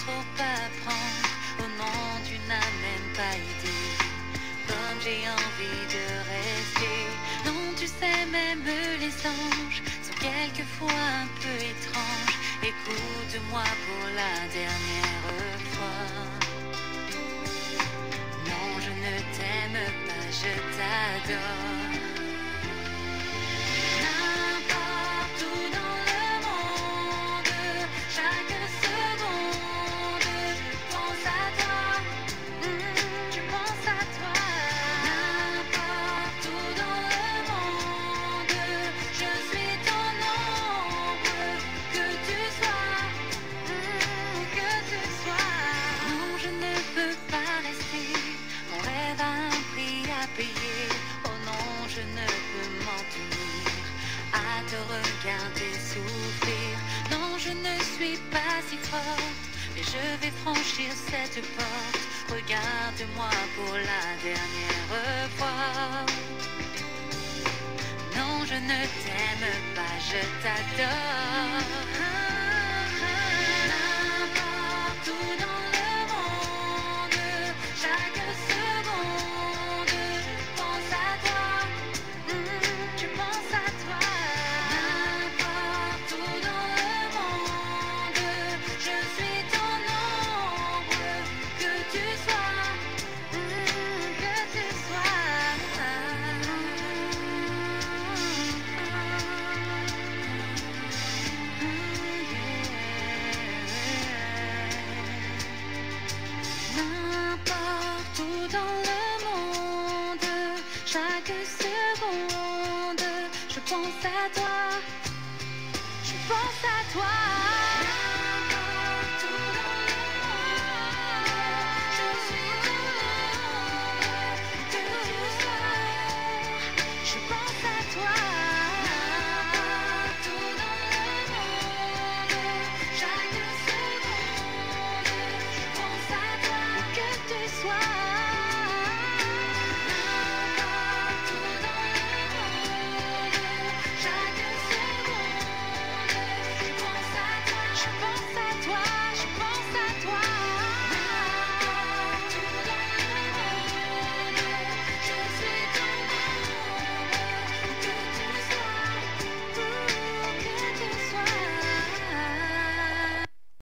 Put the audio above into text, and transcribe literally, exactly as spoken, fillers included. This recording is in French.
faut pas prendre au nom tu n'as même pas idée. Comme j'ai envie de rester. Non, tu sais, même les anges sont quelquefois un peu étranges. Écoute-moi pour la dernière fois. Non, je ne t'aime pas, je t'adore. N'importe où dans le monde, chaque seconde, je pense à toi. Mmh, je pense à toi. N'importe où dans le monde, je suis ton ombre. Que tu sois, mmh, que tu sois. Non, je ne peux pas rester. Mon rêve a un prix à payer. Oh non, je ne peux m'en tenir à te regarder souffrir. Non, je ne suis pas si forte, mais je vais franchir cette porte. Regarde-moi pour la dernière fois. Non, je ne t'aime pas, je t'adore. N'importe où dans le monde, chaque seconde, je pense à toi. Mmh, je pense à toi. N'importe où dans le monde, je suis ton ombre. Que tu sois, mmh, que tu sois. N'importe où dans le monde, chaque seconde, je pense à toi, je pense à toi.